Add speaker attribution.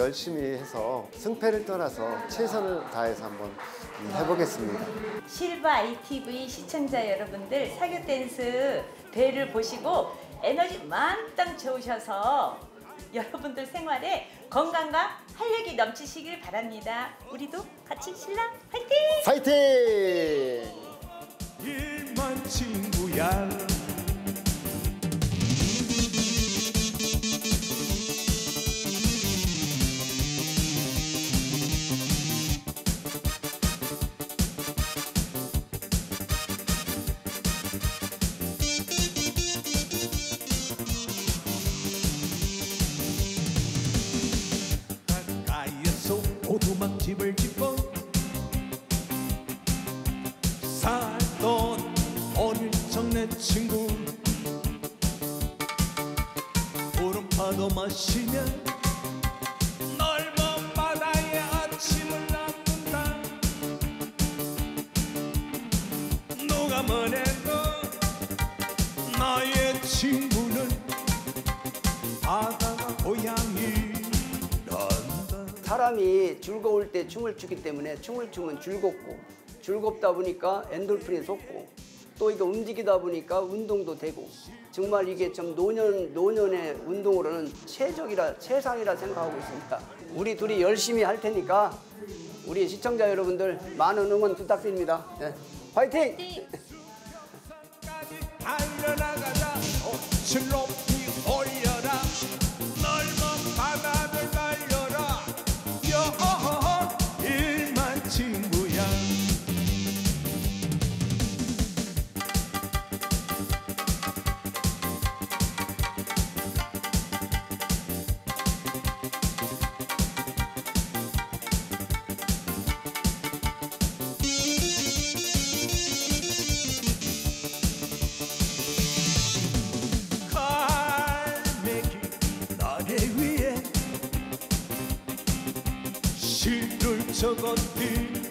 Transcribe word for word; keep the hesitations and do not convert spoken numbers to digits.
Speaker 1: 열심히 해서 승패를 떠나서 최선을 다해서 한번 해보겠습니다.
Speaker 2: 실버 아이티비 시청자 여러분들, 사교 댄스 대회를 보시고 에너지 만땅 채우셔서 여러분들 생활에 건강과 활력이 넘치시길 바랍니다. 우리도 같이 신랑 파이팅!
Speaker 1: 파이팅!
Speaker 3: 일만 친구야. 오두막집을 짓고 살던 어릴 적 내 친구, 구름파도 마시며 넓은 바다에 아침을 남는다. 누가 뭐래도 나의 친구는 바다가 고향이.
Speaker 4: 사람이 즐거울 때 춤을 추기 때문에 춤을 추면 즐겁고, 즐겁다 보니까 엔돌핀이 솟고, 또 이거 움직이다 보니까 운동도 되고, 정말 이게 좀 노년, 노년의 운동으로는 최적이라, 최상이라 생각하고 있습니다. 우리 둘이 열심히 할 테니까 우리 시청자 여러분들 많은 응원 부탁드립니다. 네. 화이팅!
Speaker 3: 달려나가자. 옷을 높이 올려라. 넓은 바다를 달려라. 여호호 일만 친구야. 갈매기 나래 위에 시를 적었디.